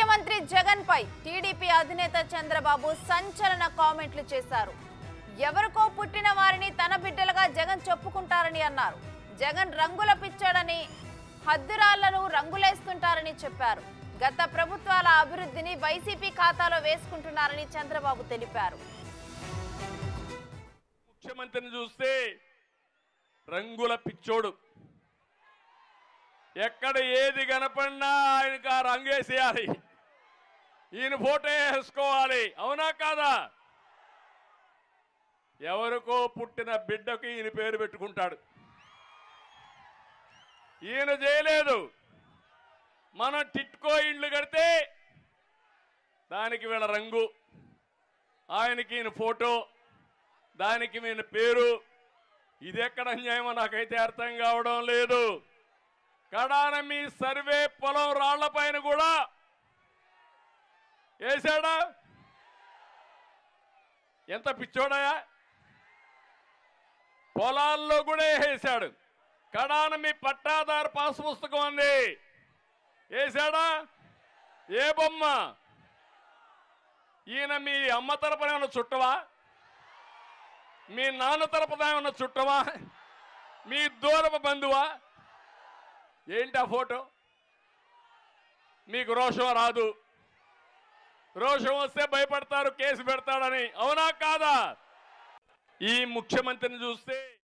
ముఖ్యమంత్రి జగన్ పై టీడీపీ అధినేత చంద్రబాబు సంచలన కామెంట్లు చేశారు. ఎవరికో పుట్టిన వారిని తన బిడ్డలుగా జగన్ చెప్పుకుంటారని అన్నారు. జగన్ రంగుల పిచ్చాడని, హద్దురాళ్లను రంగులేస్తుంటారని చెప్పారు. గత ప్రభుత్వాల అభివృద్ధిని వైసీపీ ఖాతాలో వేసుకుంటున్నారని చంద్రబాబు తెలిపారు. ముఖ్యమంత్రిని చూస్తే రంగుల పిచ్చోడు, ఎక్కడ ఏది కనపడినా ఆయనకు ఆ రంగేసేయాలి, ఈయన ఫోటో వేసుకోవాలి. అవునా కాదా? ఎవరికో పుట్టిన బిడ్డకు ఈయన పేరు పెట్టుకుంటాడు. ఈయన చేయలేదు. మనం టిట్కో ఇండ్లు కడితే దానికి వీళ్ళ రంగు, ఆయనకి ఈయన ఫోటో, దానికి ఈయన పేరు. ఇది ఎక్కడ అన్యాయమో నాకైతే అర్థం కావడం లేదు. కడాన మీ సర్వే పొలం రాళ్ల పైన కూడా వేశాడా? ఎంత పిచ్చోడయా! పొలాల్లో కూడా వేసాడు. కడాన మీ పట్టాదారు పాస్ పుస్తకం అంది, వేశాడా? ఏ బొమ్మ? ఈయన మీ అమ్మ తరపున ఏమన్నా చుట్టవా? మీ నాన్న తరపున ఏమన్నా చుట్టవా? మీ దూరపు బంధువా? ఏంటి ఆ ఫోటో? మీకు రోషం రాదు. రోషం వస్తే భయపడతారు, కేసు పెడతాడని. అవునా కాదా? ఈ ముఖ్యమంత్రిని చూస్తే